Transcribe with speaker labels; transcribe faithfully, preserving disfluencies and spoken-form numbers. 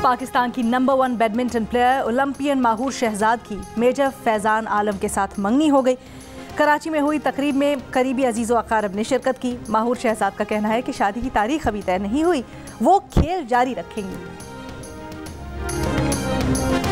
Speaker 1: पाकिस्तान की number one badminton player Olympian Mahoor Shahzad की major Faizan आलम के साथ मंगनी हो गई। कराची में हुई तकरीब में करीबी अजीज़ो अकारब ने शिरकत की। माहूर शहजाद का कहना है कि शादी की तारीख अभी तय नहीं हुई, वो खेल जारी रखेंगी।